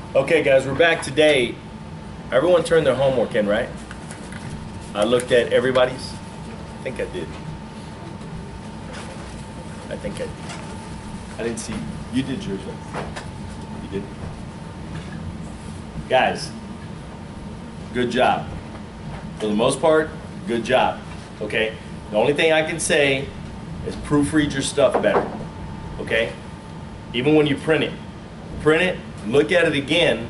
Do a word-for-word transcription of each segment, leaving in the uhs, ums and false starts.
Okay, guys, we're back today. Everyone turned their homework in, right? I looked at everybody's. I think I did. I think I did. I didn't see. You did yours, right? You did. Guys, good job. For the most part, good job. Okay? The only thing I can say is proofread your stuff better. Okay? Even when you print it. Print it, look at it again.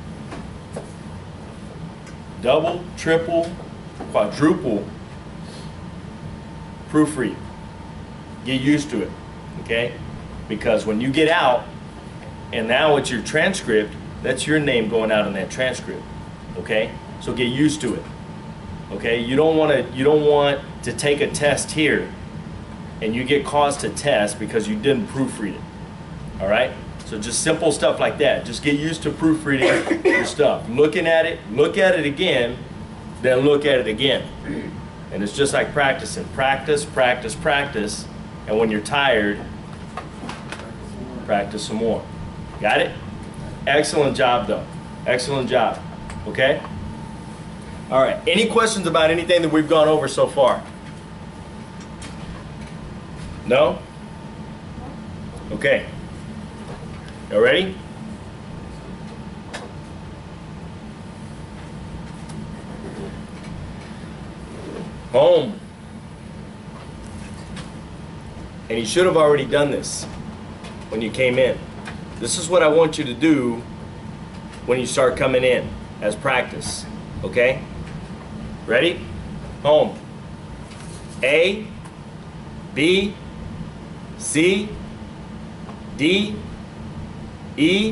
Double, triple, quadruple. Proofread. Get used to it. Okay? Because when you get out, and now it's your transcript, that's your name going out in that transcript. Okay? So get used to it. Okay? You don't want to you don't want to take a test here and you get caused to test because you didn't proofread it. All right? So just simple stuff like that. Just get used to proofreading your stuff. Looking at it, look at it again, then look at it again. And it's just like practicing. Practice, practice, practice. And when you're tired, practice some more. Got it? Excellent job, though. Excellent job. Okay? All right. Any questions about anything that we've gone over so far? No? Okay. You ready? Home. And you should have already done this when you came in. This is what I want you to do when you start coming in as practice. Okay? Ready? Home. A, B, C, D, E,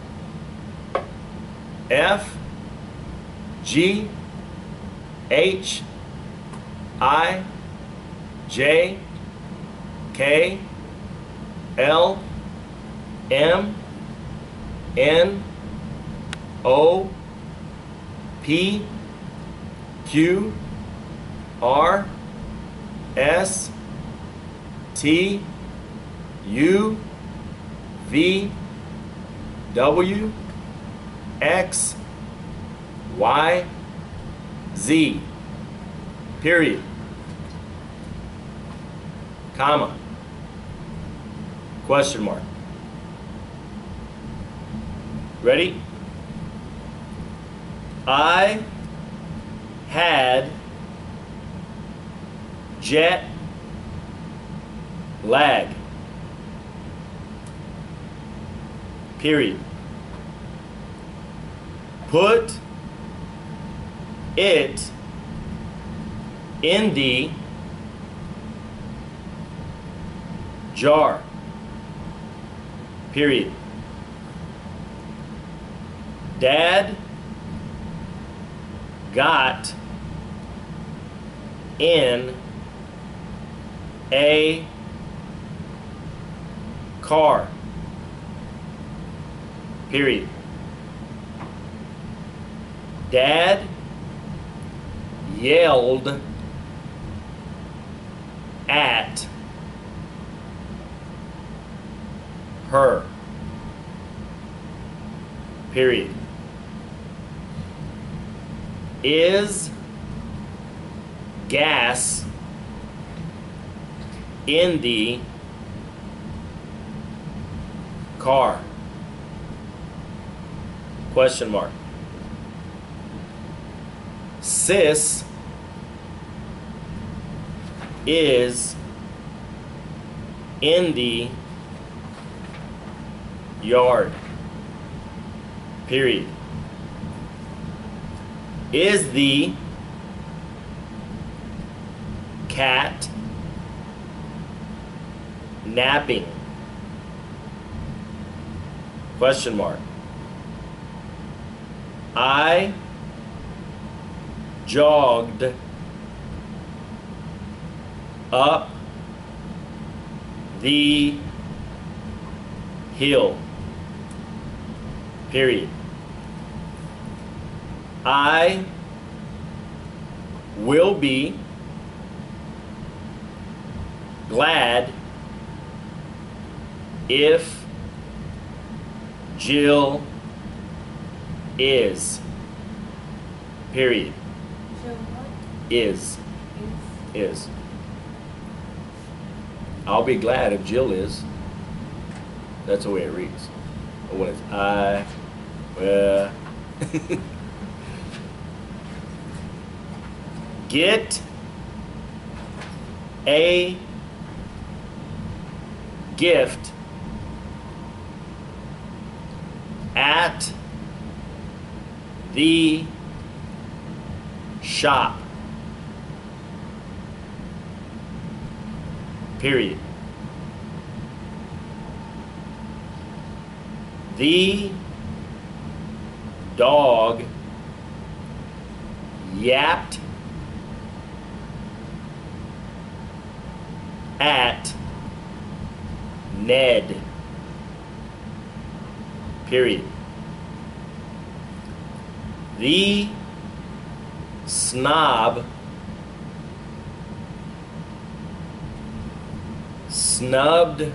F, G, H, I, J, K, L, M, N, O, P, Q, R, S, T, U, V, W, X, Y, Z, period, comma, question mark. Ready? I had jet lag. Period. Put it in the jar. Period. Dad got in a car. Period. Dad yelled at her. Period. Is gas in the car? Question mark. Sis is in the yard. Period. Is the cat napping? Question mark. I jogged up the hill. Period. I will be glad if Jill is. Period. Jill what? Is. Is. Is. I'll be glad if Jill is. That's the way it reads. But when it's I, well. Get a gift at the shop. Period. The dog yapped at Ned. Period. The snob snubbed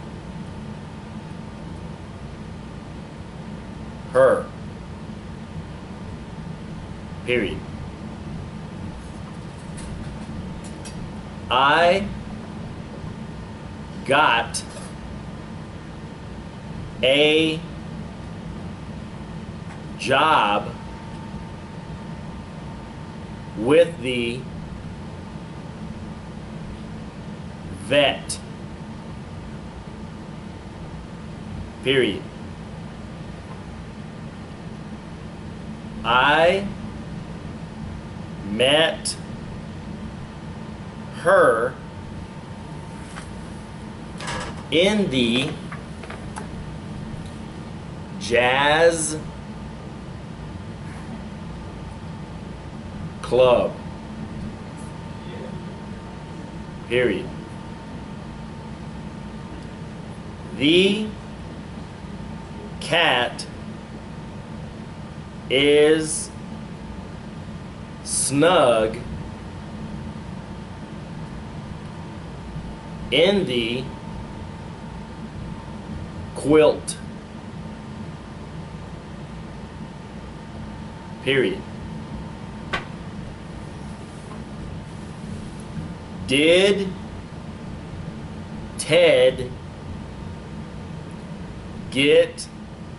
her. Period. I got a job with the vet. Period. I met her in the jazz club. Period. The cat is snug in the quilt. Period. Did Ted get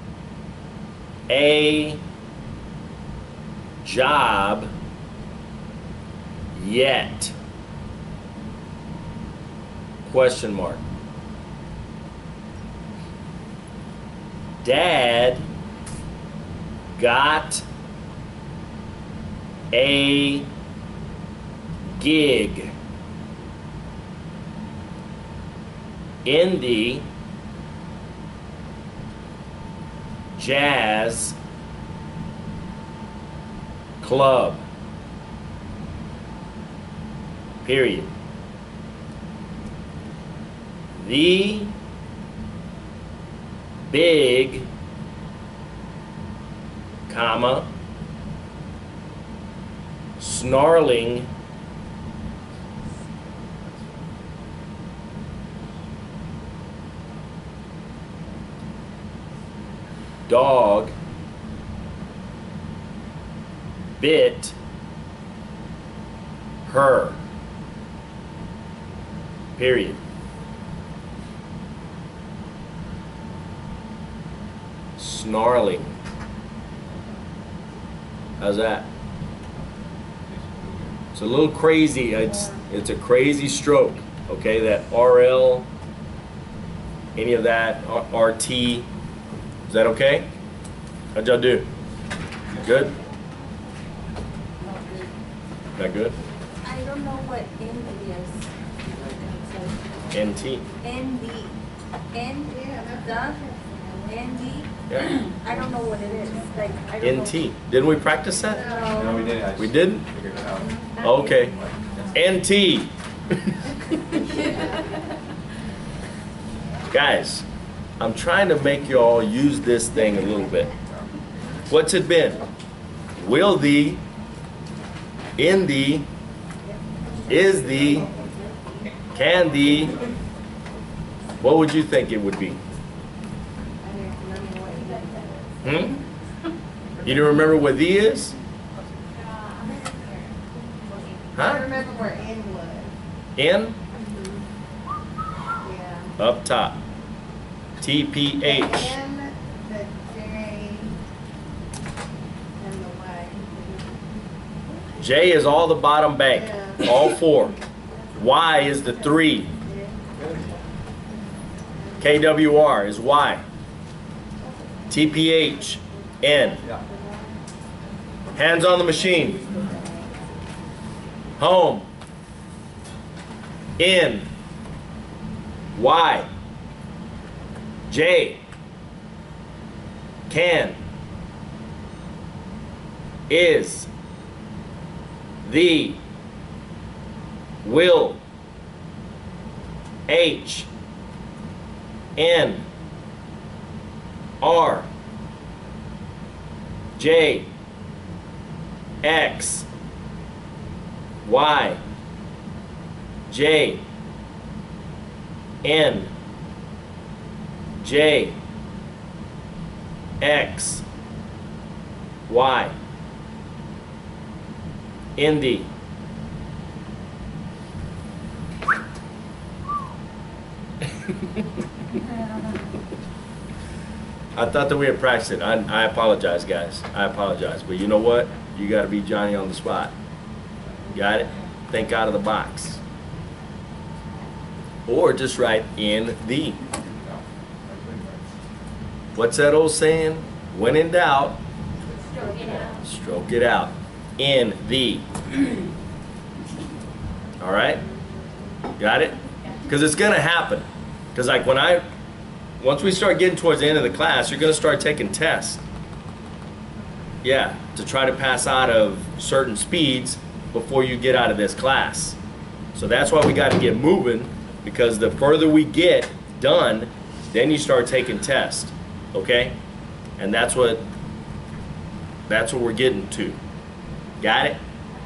a job yet? Question mark. Dad got a gig in the jazz club. Period. The big, comma, snarling dog bit her. Period. Snarling. How's that? It's a little crazy. It's it's a crazy stroke. Okay, that R L, any of that, R T. Is that okay? How'd y'all do? Good? Not good? I don't know what N D is. N T. N D. N, the, N D. Yeah. I don't know what it is. Like, I don't N know. T. Didn't we practice that? No. No, we didn't. I just We didn't? figured it out. Okay. N T. Guys, I'm trying to make you all use this thing a little bit. What's it been? Will the, in the, is the, can the, what would you think it would be? Hmm? You don't remember what the is? I Huh? remember where N was. N? Yeah. Up top. T P The H. N, the J, and the Y. J is all the bottom bank. Yeah. All four. Y is the three. K W R is Y. T P H, N. Hands on the machine. Home. N. Y. J. Can. Is. The. Will. H. N. R. J. X. Y. J. N. J. X. Y. Indy. I thought that we had practiced it. I, I apologize, guys. I apologize. But you know what? You got to be Johnny on the spot. Got it? Think out of the box. Or just write in the. What's that old saying? When in doubt, Stroke it out. stroke it out. In the. All right? Got it? Because it's going to happen. Because like when I, once we start getting towards the end of the class, you're going to start taking tests. Yeah, to try to pass out of certain speeds before you get out of this class. So that's why we got to get moving, because the further we get done, then you start taking tests. Okay? And that's what that's what we're getting to. Got it?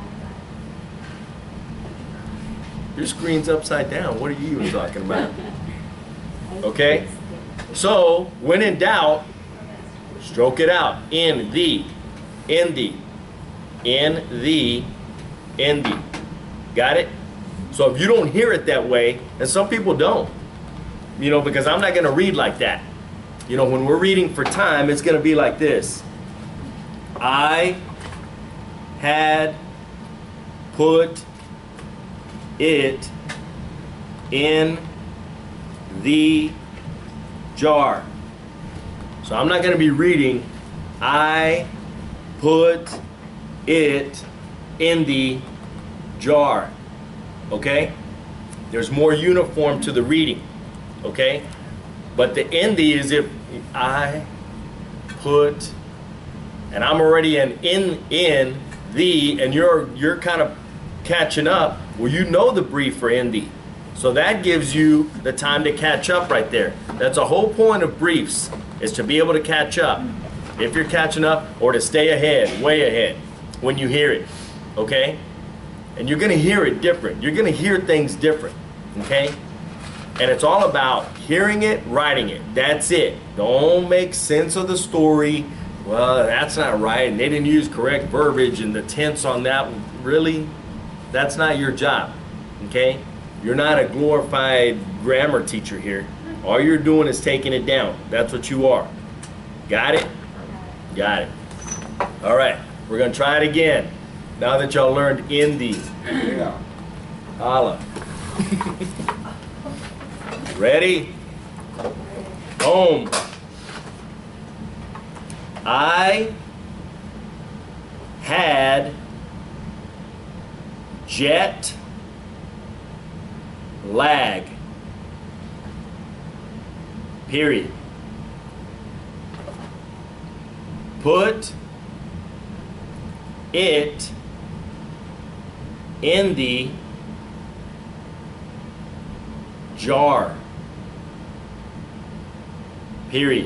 Your screen's upside down. What are you even talking about? Okay? So, when in doubt, stroke it out. In the. In the. In the. In the. Got it? So if you don't hear it that way, and some people don't, you know, because I'm not going to read like that. You know, when we're reading for time, it's going to be like this. I had put it in the jar. So I'm not going to be reading, I put it in the jar. Okay? There's more uniform to the reading. Okay? But the in the is if I put, and I'm already an in in the, and you're you're kind of catching up. Well, you know the brief for in the. So that gives you the time to catch up right there. That's a whole point of briefs, is to be able to catch up. If you're catching up, or to stay ahead, way ahead, when you hear it. Okay? And you're gonna hear it different. You're gonna hear things different. Okay? And it's all about hearing it, writing it. That's it. Don't make sense of the story. Well, that's not right, and they didn't use correct verbiage, and the tense on that, really? That's not your job, okay? You're not a glorified grammar teacher here. All you're doing is taking it down. That's what you are. Got it? Got it. All right, we're gonna try it again. Now that y'all learned in the. Yeah. Holla. Ready? Home. I had jet lag. Period. Put it in the jar. Period.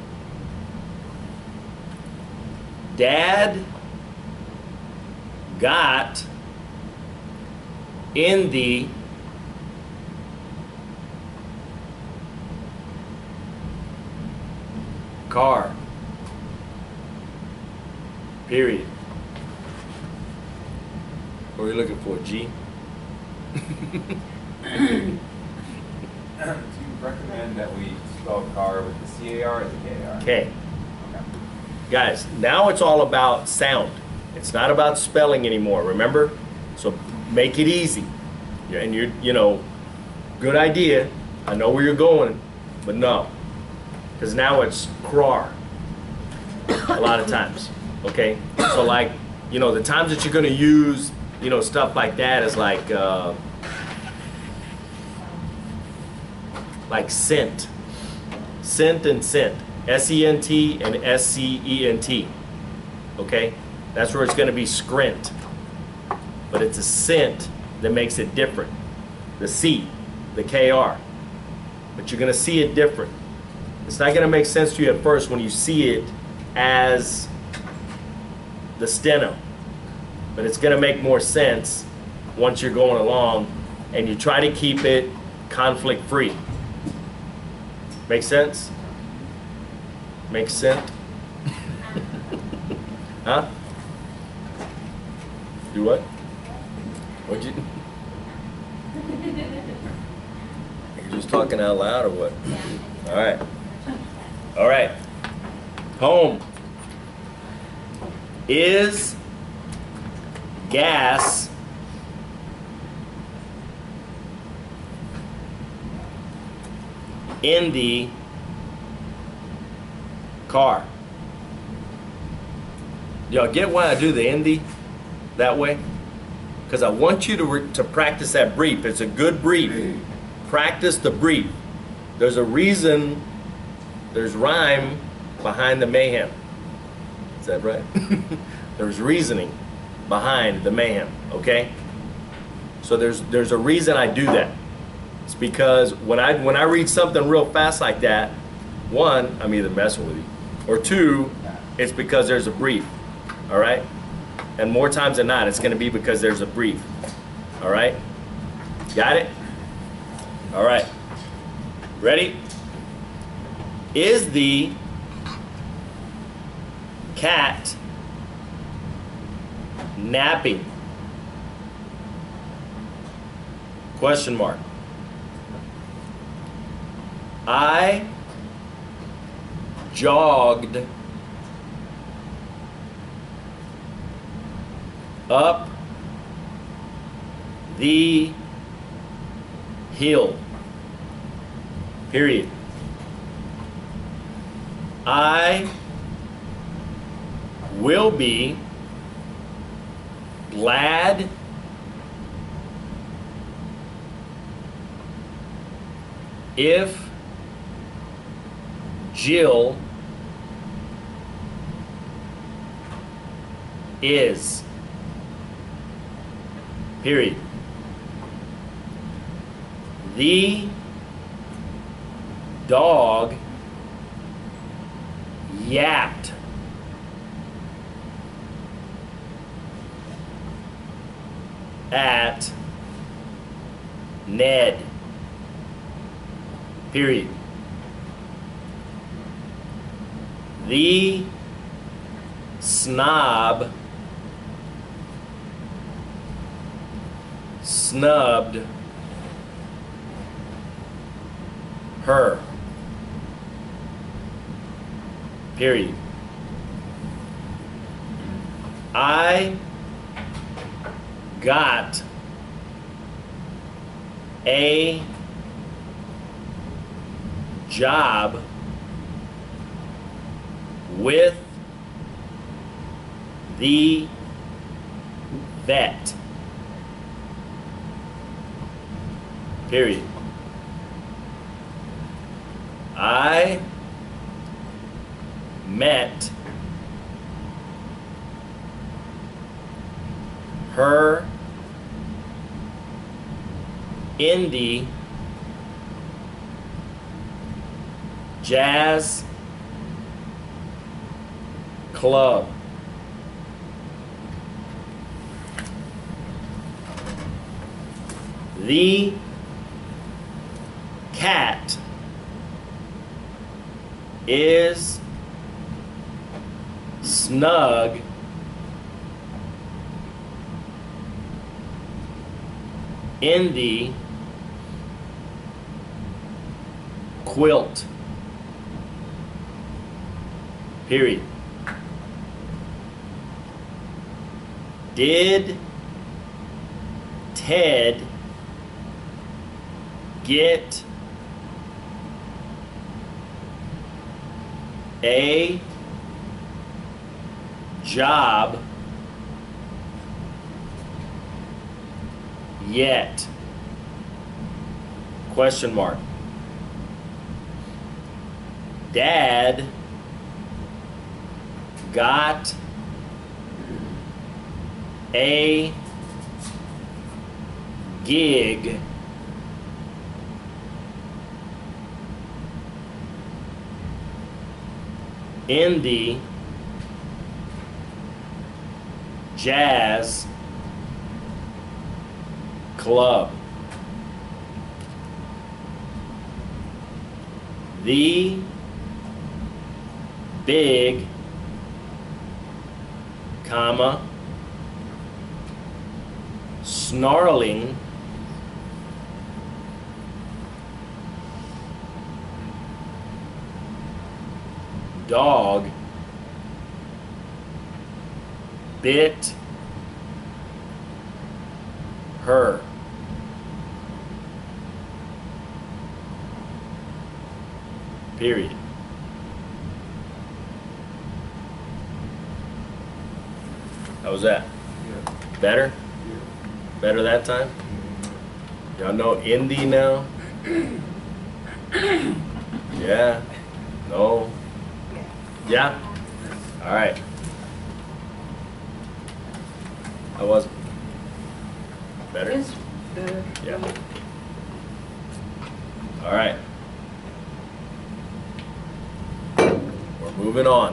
Dad got in the car. Period. What are you looking for, G? Do you recommend that we spell car with the C A R or the K A R? K. Okay. Guys, now it's all about sound. It's not about spelling anymore, remember? So make it easy. Yeah, and you're, you know, good idea. I know where you're going, but no. Because now it's crar. A lot of times, okay? So like, you know, the times that you're gonna use, you know, stuff like that is like, uh, like scent. Scent and scent. S E N T and S C E N T. Okay? That's where it's going to be scrent. But it's a scent that makes it different. The C, the K R. But you're going to see it different. It's not going to make sense to you at first when you see it as the steno. But it's going to make more sense once you're going along and you try to keep it conflict free. Make sense? Makes sense? Huh? Do what? What'd you? You're just talking out loud or what? All right. All right. Home. Is gas in the car? Y'all get why I do the Indy that way? Because I want you to, re to practice that brief. It's a good brief. Practice the brief. There's a reason, there's rhyme behind the mayhem. Is that right? There's reasoning behind the mayhem, okay? So there's there's a reason I do that. It's because when I when I read something real fast like that, one, I'm either messing with you, or two, it's because there's a brief, all right? And more times than not, it's going to be because there's a brief, all right? Got it? All right. Ready? Is the cat napping? Question mark. I jogged up the hill. Period. I will be glad if Jill is. Period. The dog yapped. At Ned. Period. The snob snubbed her. Period. I got a job with the vet. Period. I met her in the jazz club. The cat is snug in the quilt. Period. Did Ted get a job yet? Question mark. Dad got a gig in the jazz club. The big, comma, snarling dog bit her. Period. How was that? Yeah. Better? Yeah. Better that time? Y'all know indie now? Yeah? No? Yeah? All right. How was it? Better? It's better. Yeah. All right. We're moving on.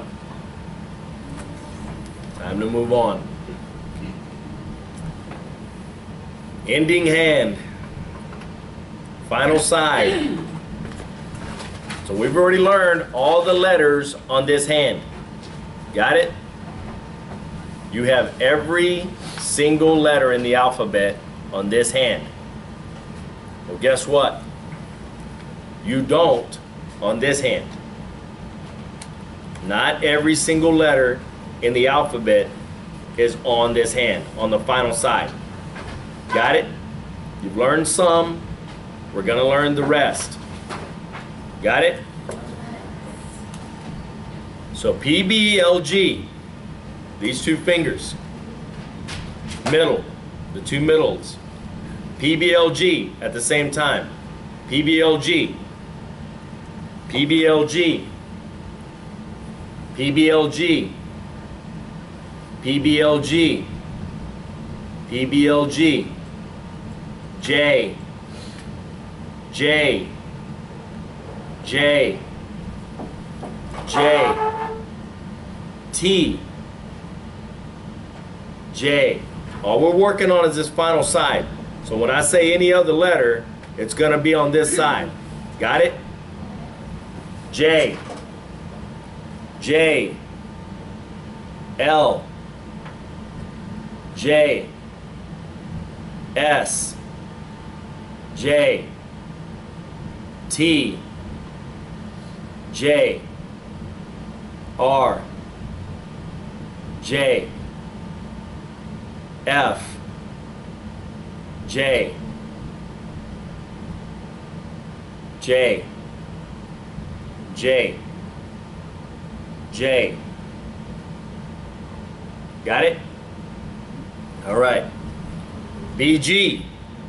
Time to move on. Ending hand. Final side. So we've already learned all the letters on this hand. Got it? You have every single letter in the alphabet on this hand. Well, guess what? You don't on this hand. Not every single letter in the alphabet is on this hand, on the final side. Got it? You've learned some. We're going to learn the rest. Got it? So P, B, L, G, these two fingers, middle, the two middles, P, B, L, G at the same time, P, B, L, G, P, B, L, G, P, B, L, G, P, B, L, G, P, B, L, G, J, J, J, J, T, J. All we're working on is this final side. So when I say any other letter, it's going to be on this side. Got it? J, J, L, J, S, J, T, J, R, J, F, J, J, J, J. Got it? All right. B G.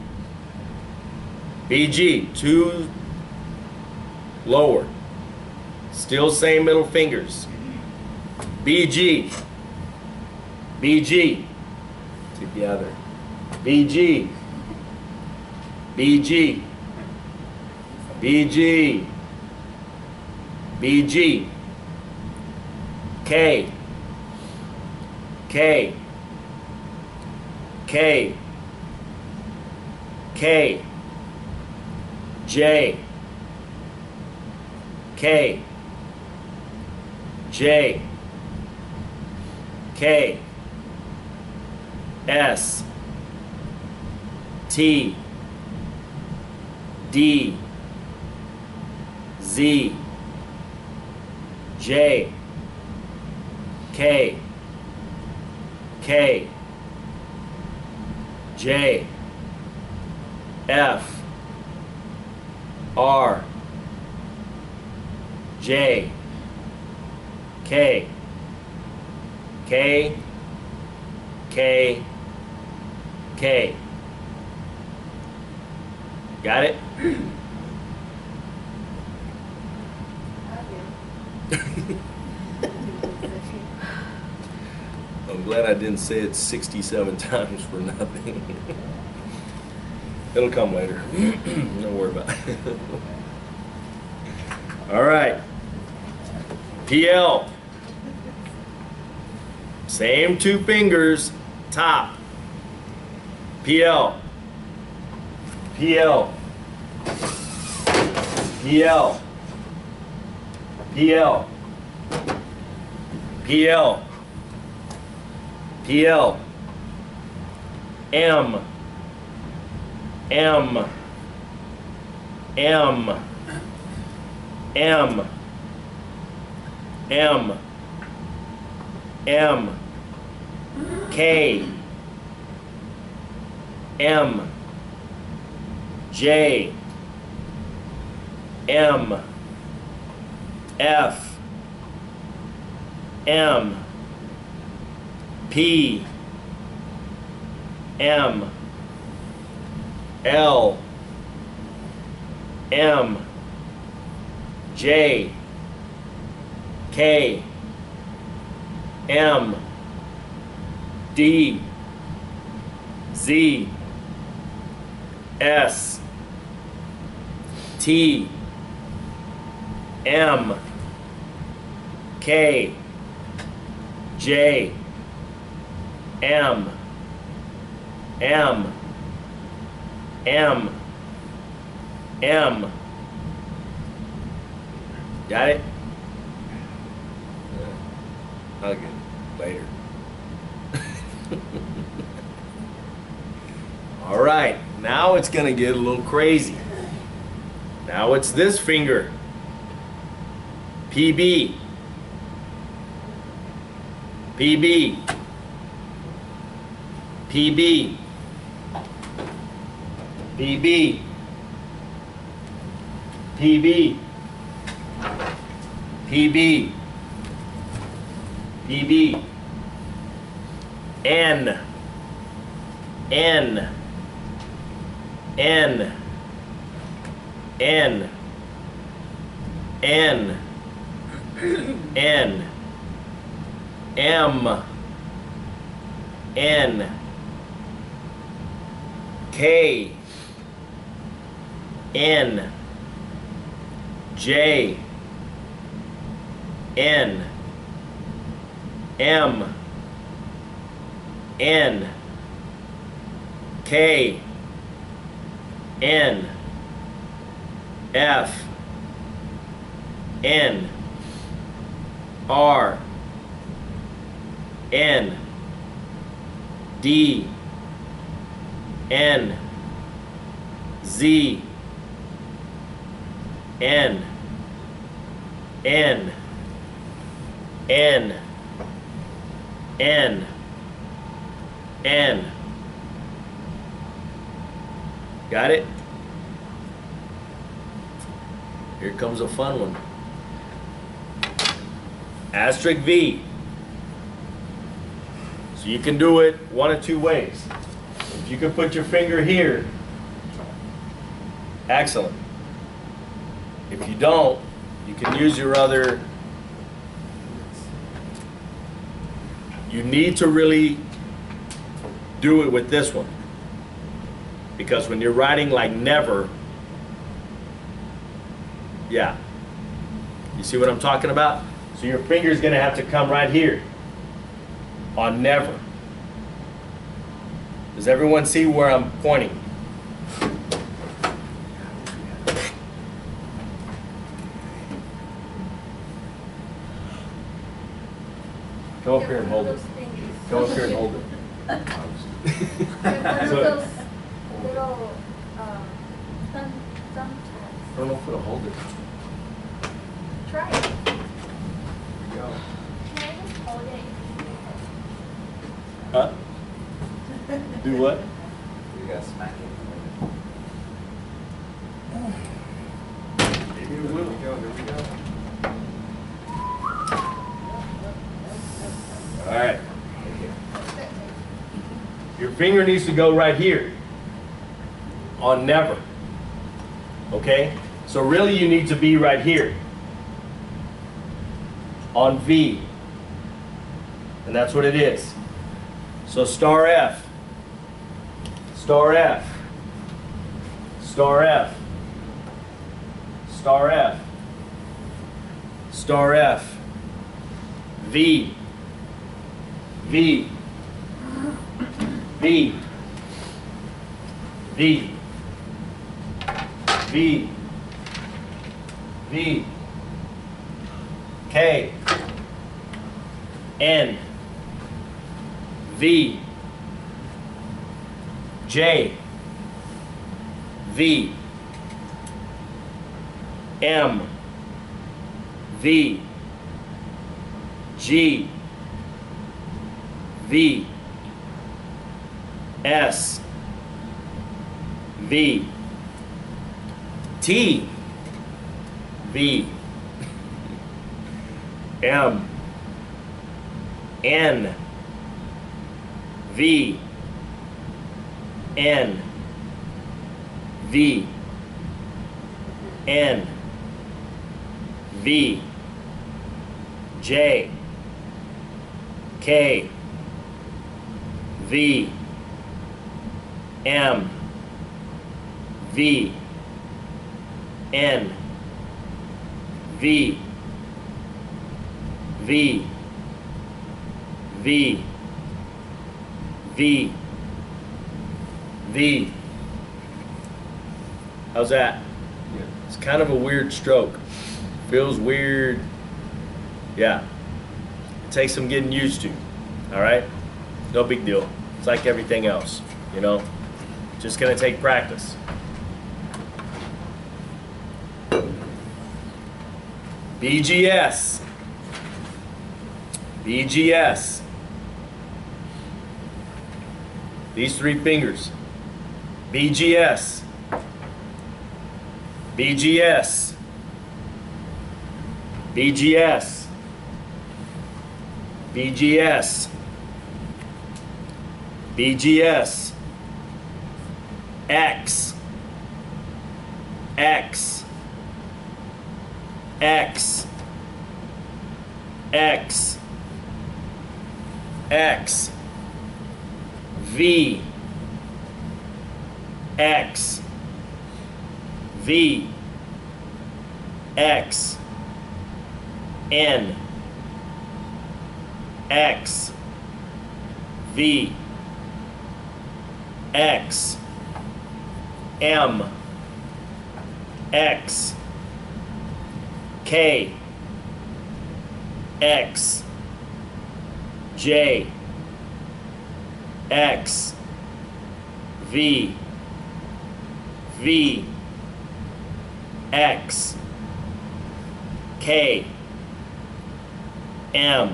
B G, two lower. Still same middle fingers. B G. B G. Together. B G. B G. B G. B G. K. K. K. K. J. K. J. K. S. T. D, Z, J, K, K, J, F, R, J, K, K, K, K. Got it? I'm glad I didn't say it sixty-seven times for nothing. It'll come later. Don't worry about it. All right. P L. Same two fingers, top. P L. P L. P L. P L. P L. P L. M. M. M. M. M. M. K. M. J. M. F. M. P. M. L. M. J. K. M. D. Z. S. T. M. K. J. M. M. M. M. Got it? Okay, later. All right, now it's gonna get a little crazy. Now it's this finger. P B. P B. P B. P B. P B. P B. P B. N. N. N. N. N. N. M. N. K. N. J. N. M. N. K. N. F. N. R. N. D. N. Z. N. N. N. N. N. Got it? Here comes a fun one. Asterisk V. So you can do it one of two ways. If you can put your finger here, excellent. If you don't, you can use your other. You need to really do it with this one. Because when you're writing like never, yeah. You see what I'm talking about? So your finger's gonna have to come right here on never. Does everyone see where I'm pointing? Come up here and hold it. Come up here and hold it. One of So- those little um, sun, Sometimes. I don't know if it'll hold it. Try it. Here we go. Can I just hold it? Huh? Do what? We gotta smack it. Maybe it Here will. we go, here we go. All right. Take it. Your finger needs to go right here on never. Okay? So really you need to be right here on V. And that's what it is. So star F, star F, star F, star F, star F, V, V, V, V, V, V, K, N, V, J, V, M, V, G, V, S, V, T, V, M, N, V, N, V, N, V, J, K, V, M, V, N, V, V, V, V, V. How's that? Yeah. It's kind of a weird stroke. Feels weird. Yeah. It takes some getting used to. All right? No big deal. It's like everything else, you know? Just gonna take practice. B G S. B G S. These three fingers. B G S. B G S. B G S. B G S. B G S. X. X. X. X. X. V. X. V. X. N. X. V. X. M. X. K. X. J. X. V. V. X. K. M.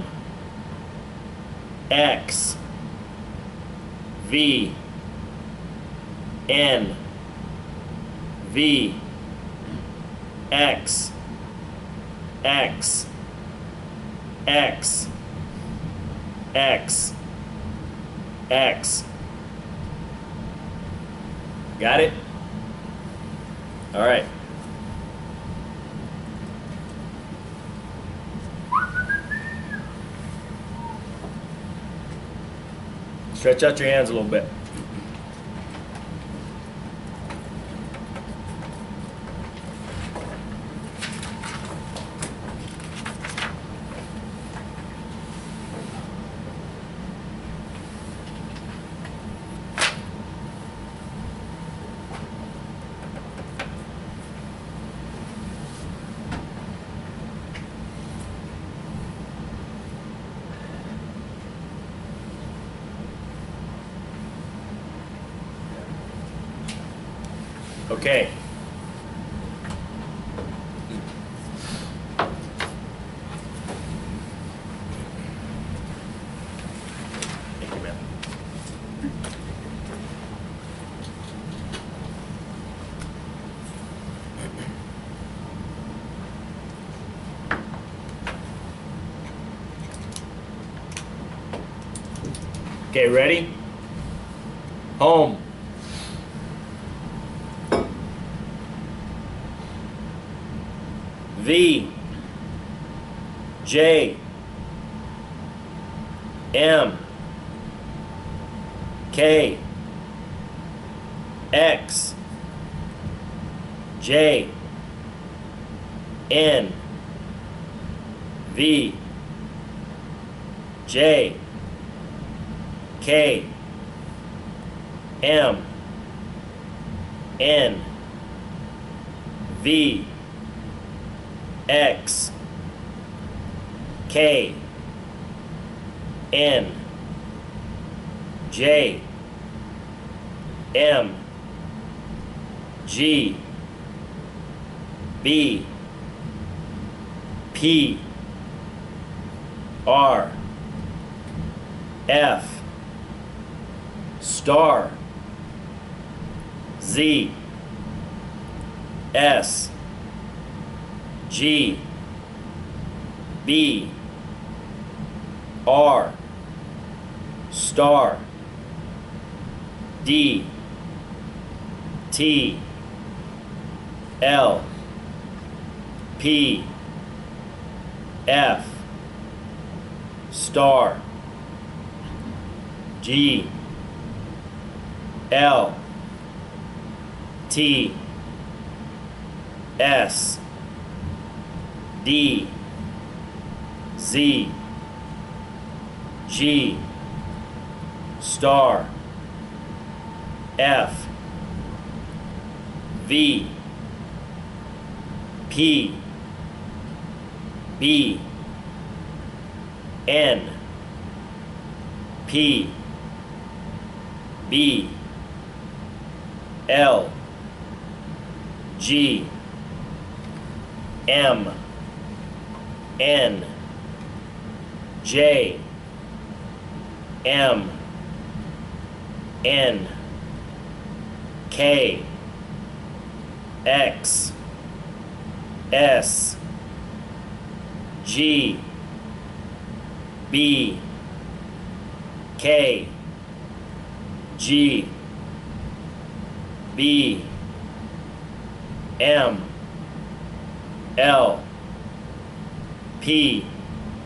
X. V. N. V. X. X. X. X. X. Got it? All right. Stretch out your hands a little bit. Okay. Okay, ready? Home. V. J. M. K. X. J. N. V. J. K. M. N. V. X. K. N. J. M. G. B. P. R. F. Star. Z. S. G. B. R. Star. D. T. L. P. F. Star. G. L. T. S. D. Z. G. Star. F. V. P. B. N. P. B. L. G. M. N. J. M. N. K. X. S. G. B. K. G. B. M. L. P.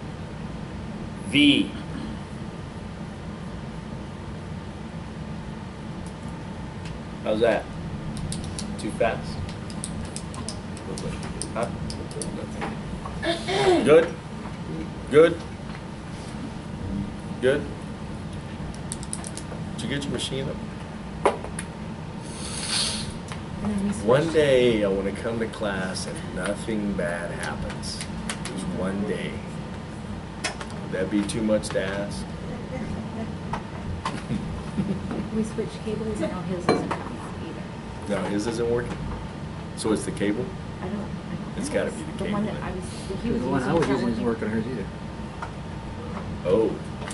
V. How's that? Too fast? Huh? Good? Good? Good? Did you get your machine up? One day I want to come to class and nothing bad happens. Just one day. Would that be too much to ask? We switched cables and now his isn't either. No, his isn't working. So it's the cable? I don't. I don't It's know. gotta be the The one cable that then. I was, that he The was one I using was was using isn't not working on hers either. Oh.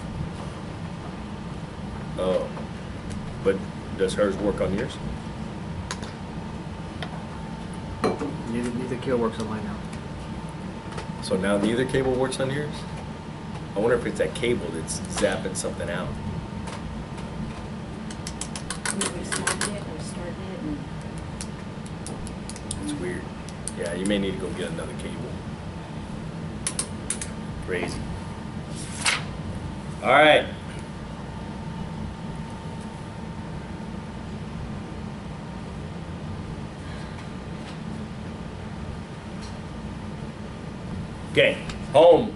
Oh. But does hers work on yours? Neither, neither cable works on mine now. So now neither cable works on yours? I wonder if it's that cable that's zapping something out. We restarted it or started it and It's weird. Yeah, you may need to go get another cable. Crazy. All right. Okay, home.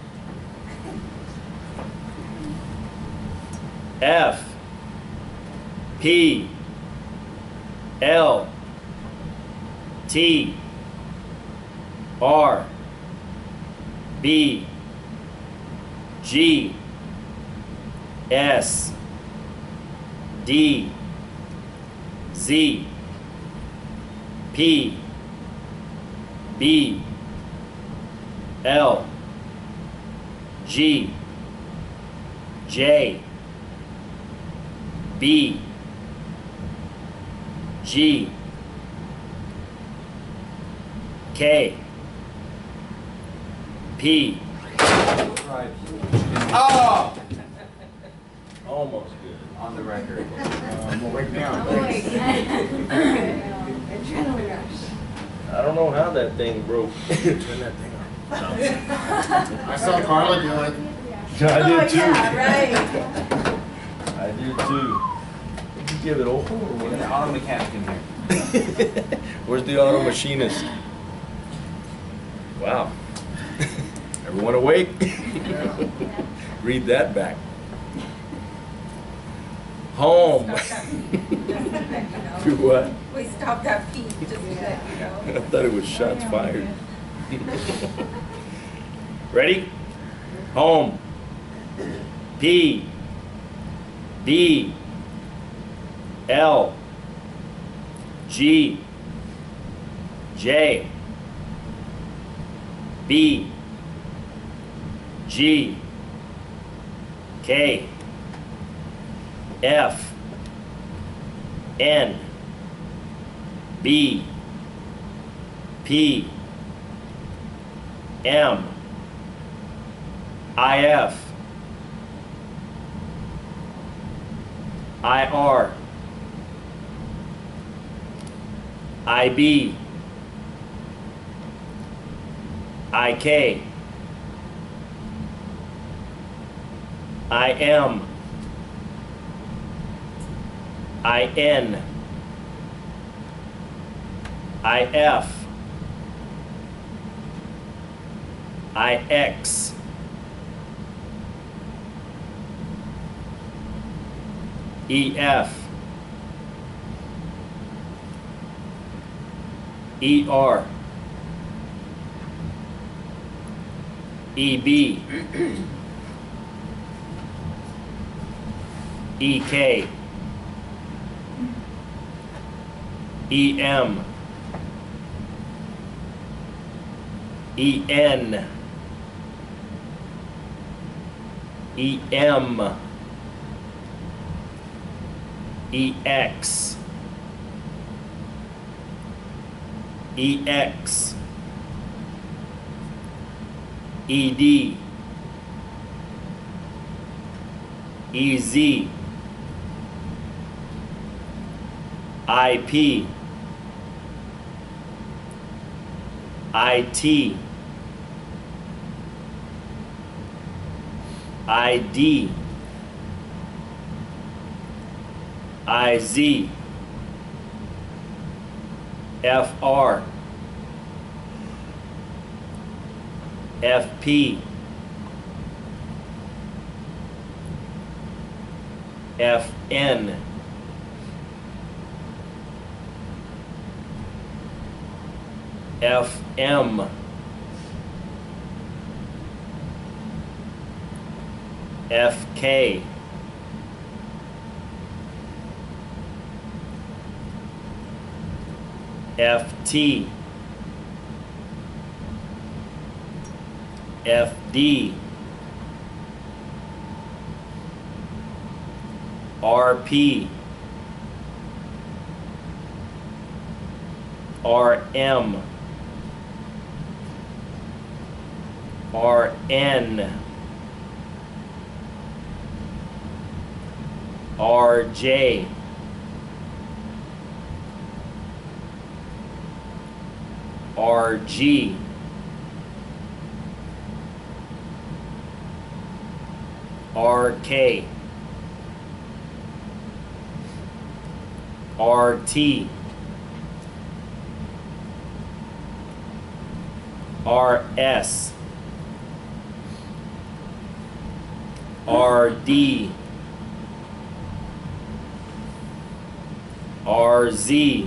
F. P. L. T. R. B. G. S. D. Z. P. B. L. G. J. B, G, K, P. Right. Oh! Almost good. On the record. Um, right now. Oh, wait. Adrenaline rush. I don't know how that thing broke. Turn that thing on. I saw Carla do it. I Oh, did too. yeah, right. I did too. Did you give it over or The what? auto mechanic in here. Where's the auto machinist? Wow. Everyone awake? Read that back. Home. Stop that beat, just to let you know. Do what? We stopped that beat, just to let you I know. thought it was shots fired. Ready? Home. P. B. L. G. J. B. G. K. F. N. B. P. M. I F. I R. I B. I K. I M. I N. I F. I X. E F. E R. E B. E K. E M. E N. E M. E X. E X. E D. E Z. I P. I T. I D. I Z. F R. F P. F N. F M. F K. F T. F D. R P. R M. R N. R J. R G. R K. R T. R S. R D. R Z.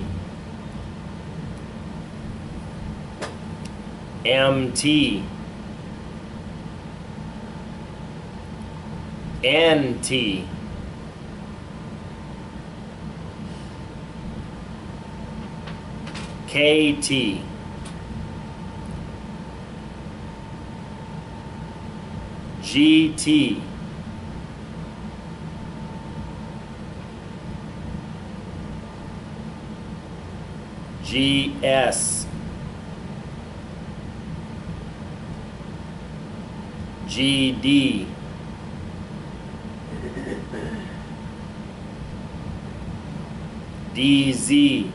M T. N T. K T. G T. G S, G D, D Z,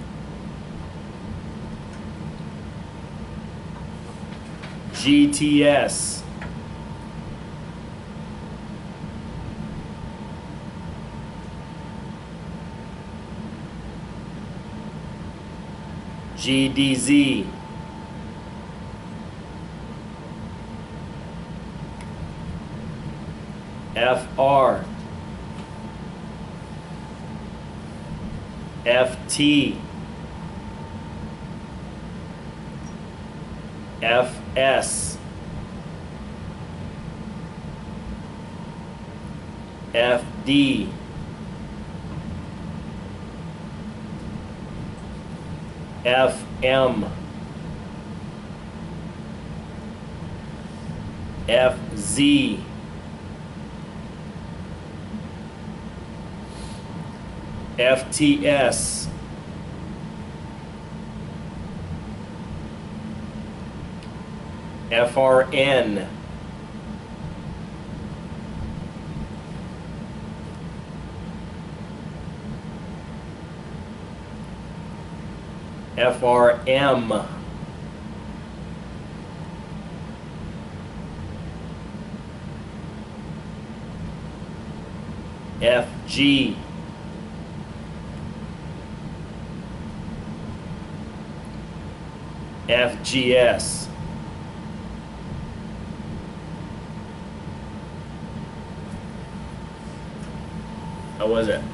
G T S, G D Z, F R, F T, F S, F D, F M, F Z, F T S, F R N, F R M, F G, F G S, how was it?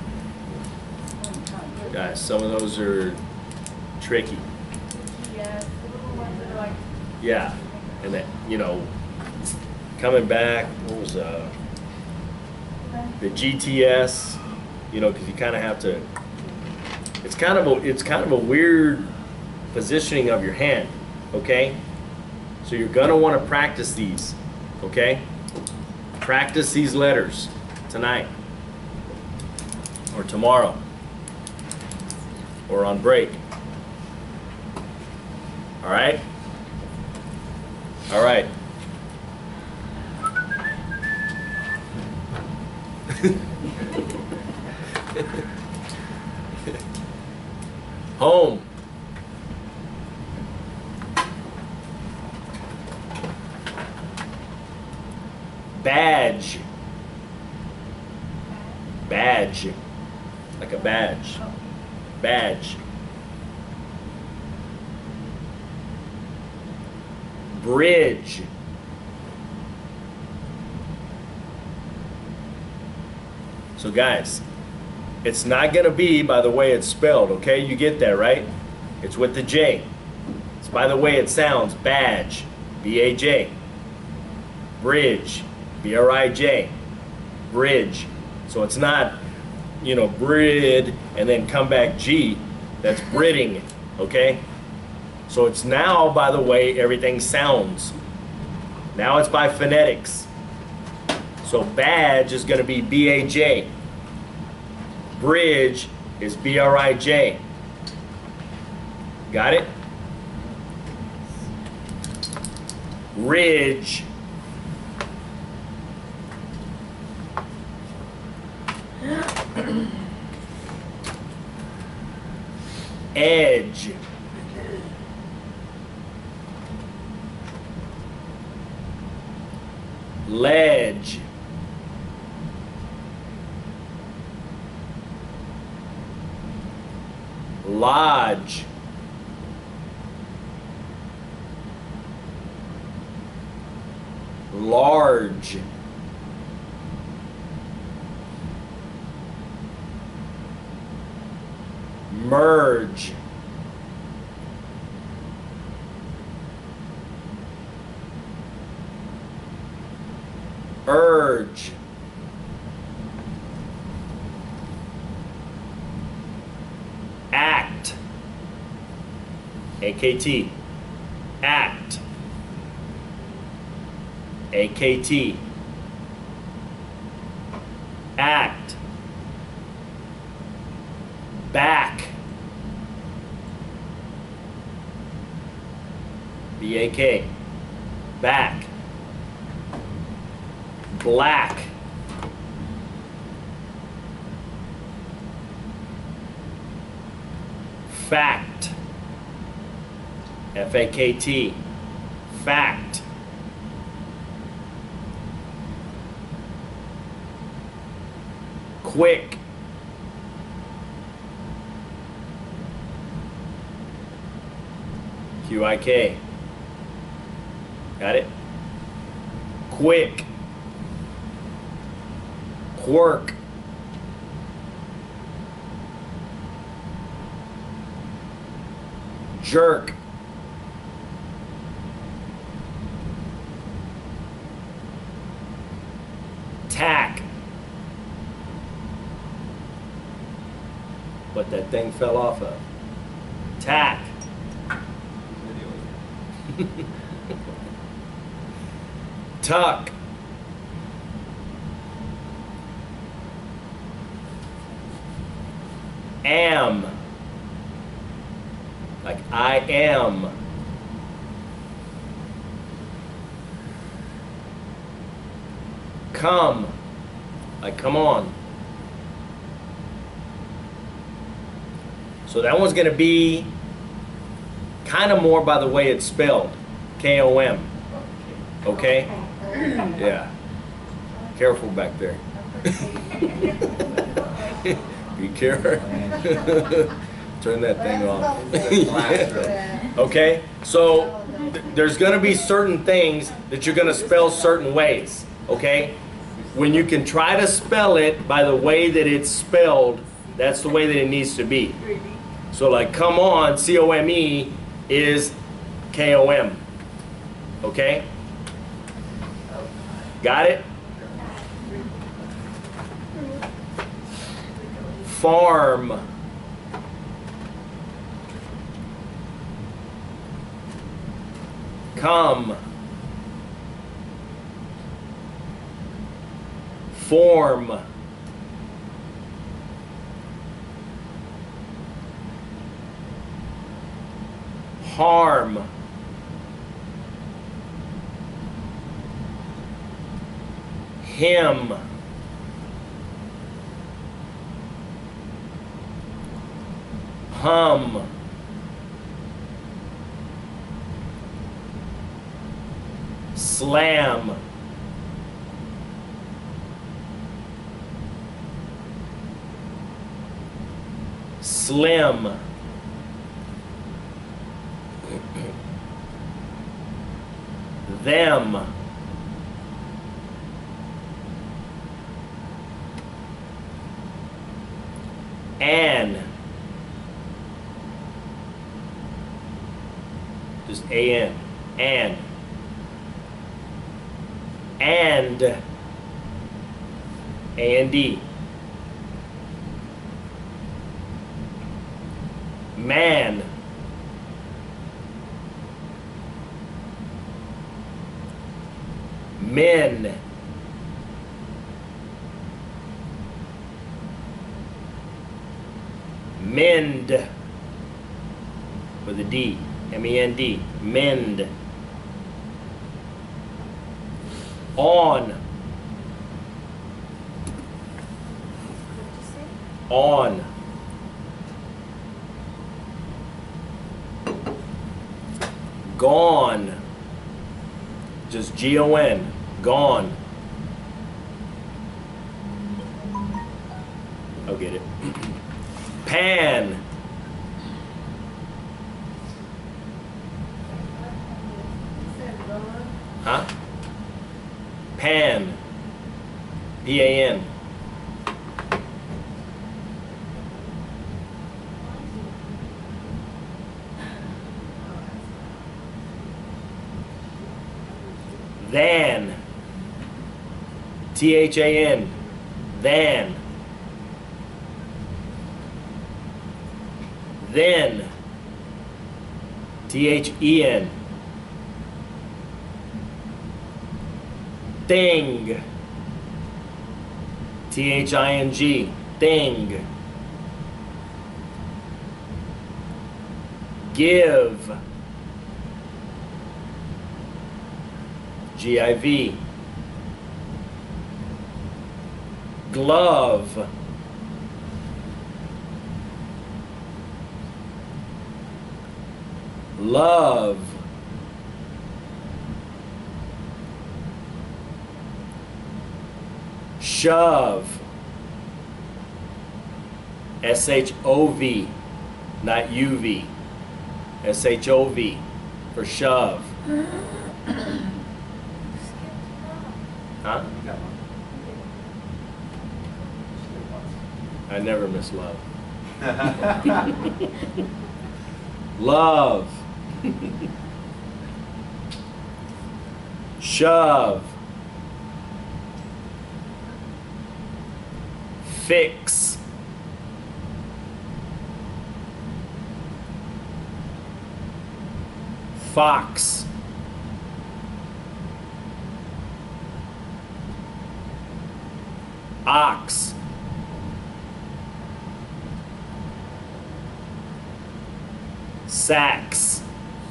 Guys, some of those are tricky. Yes, the little ones that are like. Yeah, and that, you know, coming back, what was uh, the G T S, you know, because you kind of have to, it's kind of a, it's kind of a weird positioning of your hand, okay? So you're gonna want to practice these, okay? Practice these letters tonight, or tomorrow, or on break. All right? All right. Home. Badge. Badge. Like a badge. Badge. Bridge. So guys, it's not gonna be by the way it's spelled, okay? You get that, right? It's with the J. It's by the way it sounds. Badge. B A J. Bridge. B R I J. Bridge. So it's not, you know, brid and then come back G. That's bridding, okay? So it's now by the way everything sounds. Now it's by phonetics. So badge is gonna be B A J. Bridge is B R I J. Got it? Ridge. Edge. Ledge. Lodge. Large. Merge. Urge. Act. A K T. Act. A K T. Act. Back. B A K. Back. Black. Fact. F A K T. Fact. Quick. Q I K. Got it? Quick. Quirk. Jerk. Tack. What that thing fell off of. Tack. Tuck. Am. Like I am. Come. Like come on. So that one's going to be kind of more by the way it's spelled. K O M. Okay? Yeah. Careful back there. Be careful. Turn that thing off. Okay? So th there's going to be certain things that you're going to spell certain ways. Okay? When you can try to spell it by the way that it's spelled, that's the way that it needs to be. So like come on, C O M E is K O M. Okay? Got it? Farm. Come. Form. Harm. Him. Hum. Slam. Slim. Them. An. Just A N. An. And. A N D. Man. Men. Mend. With a D. M E N D. Mend. On. On. Gone. Just G O N. Gone. I'll get it. Pan. Huh? Pan. P A N. Than. T H A N. Than. Then. T H E N. Thing. T H I N G. Thing. Give. G I V. Glove. Love. Shove. S H O V, not U V. S H O V for shove. Huh? You got one. I never miss love. Love. Shove. Fix. Fox. Ox. Sax.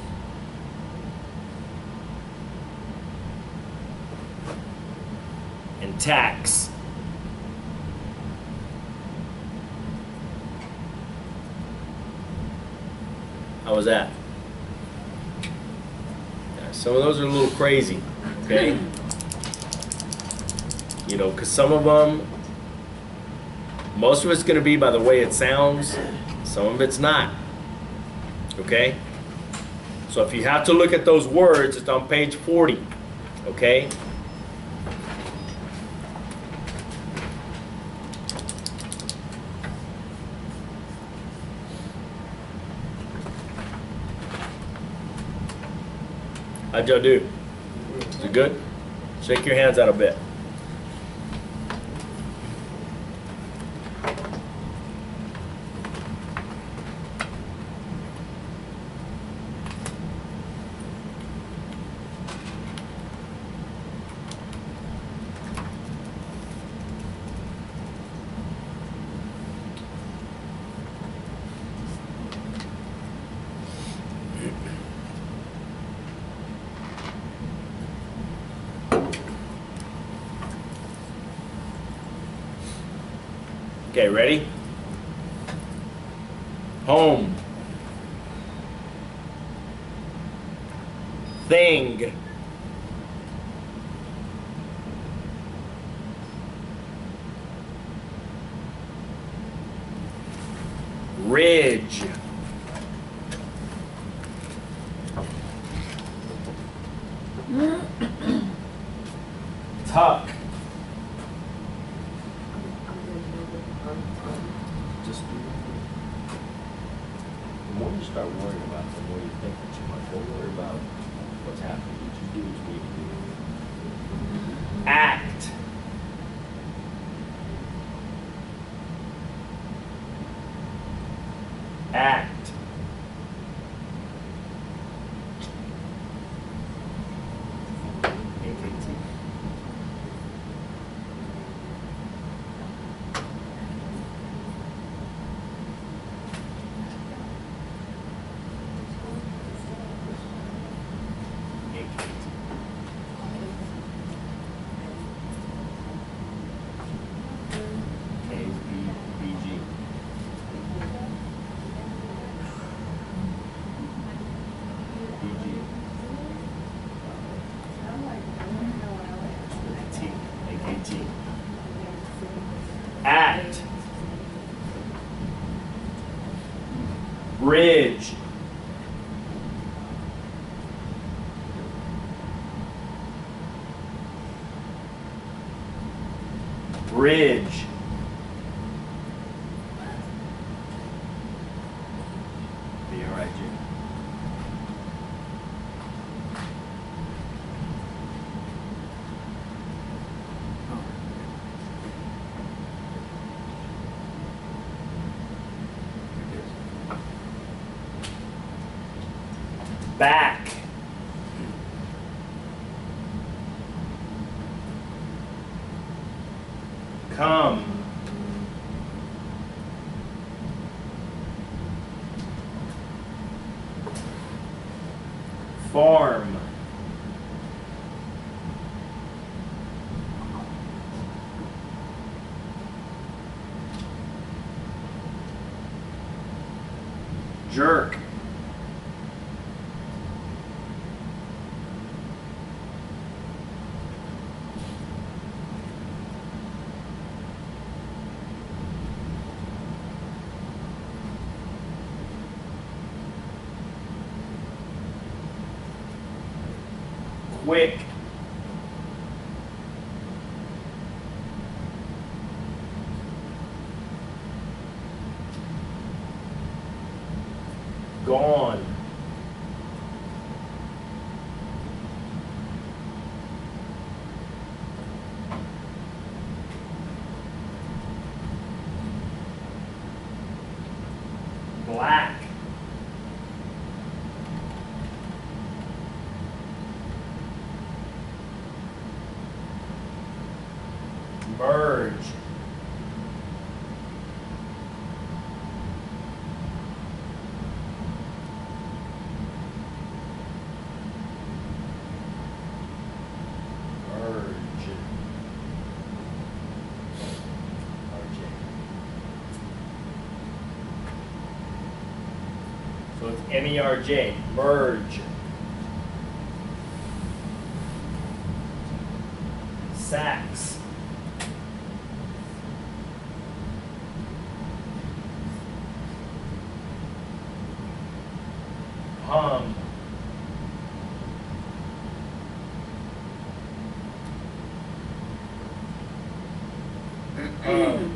And tax. How was that? Yeah, some of those are a little crazy, okay? You know, because some of them, most of it's going to be by the way it sounds, some of it's not, okay? So if you have to look at those words, it's on page forty, okay? How'd y'all do? Is it good? Shake your hands out a bit. Okay, ready? Home. Thing. Ridge. Tuck. Just the more you start worrying about, the more you think that you might. Don't worry about what's happening. What you do is what you do. Act. Act. A K T. Act. Bridge. Bridge. Be all right, Jim. Back. Come. Farm. Jerk. Quick. Gone. Black. Merge. Merge. So it's M E R J. Merge. Sax. Hum. Hum.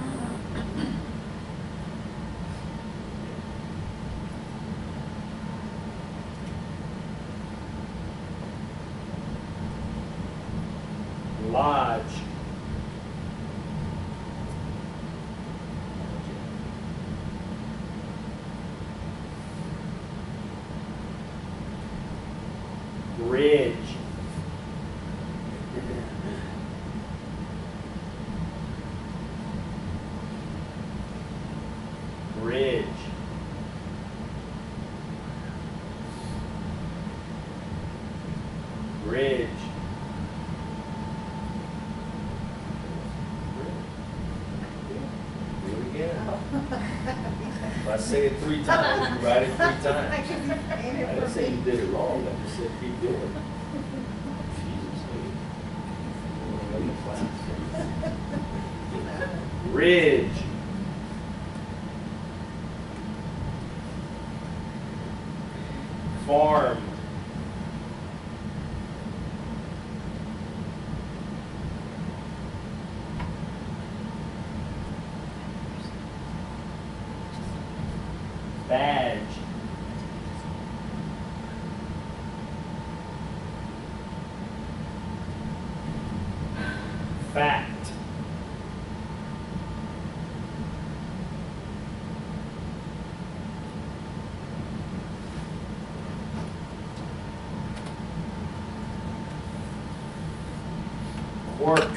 Lodge. Bridge. Bridge. Bridge. Do it again. If I say it three times, you write it three times. I didn't say you did it wrong, I just said keep doing it. Jesus, in the class. Ridge. Farm. Badge. Fact. Quirk.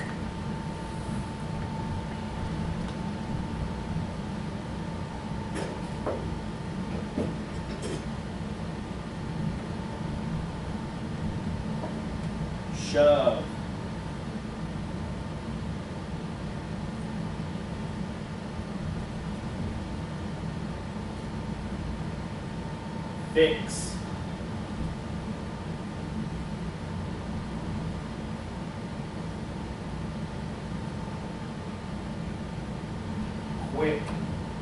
Shove. Fix. Quick.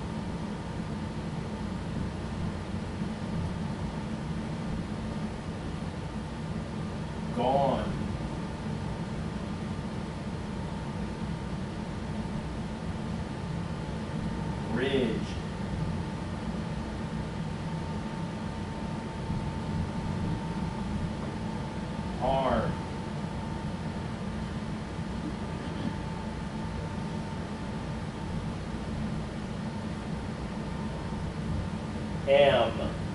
Gone. Ridge. Arm. M.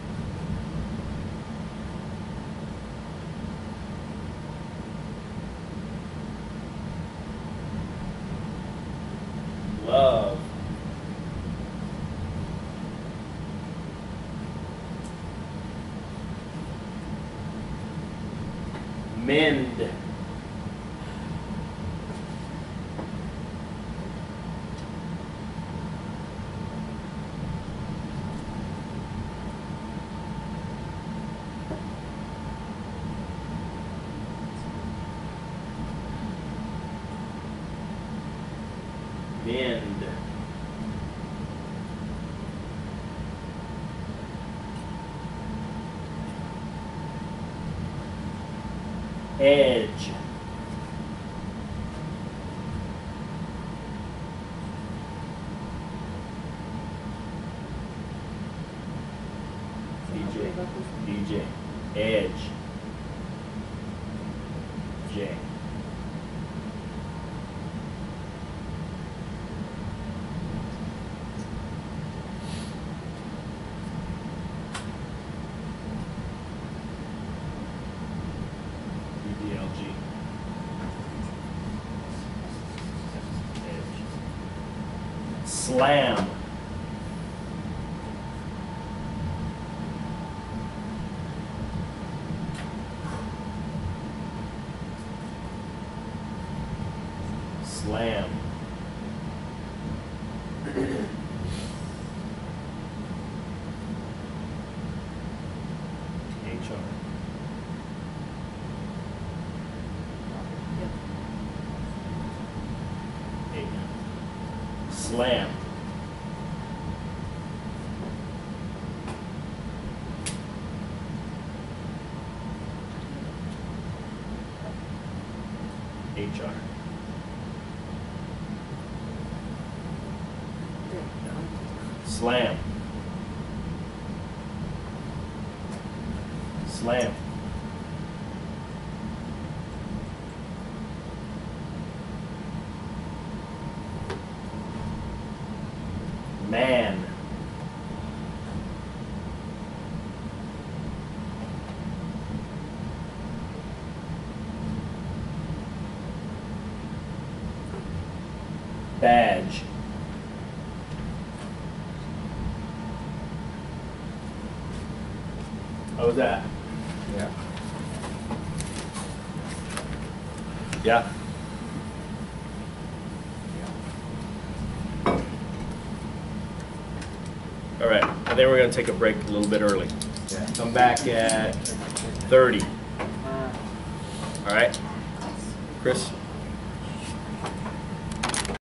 Love. Mend. Bend. Edge. D J. D J. Edge. J. E D L G. Edge. Slam. Slam. H R. A. Slam. H R. Slam. Slam. Man. Badge. How was that? Yeah. Yeah. All right, I think we're gonna take a break a little bit early. Yeah. Come back at thirty. All right, Chris?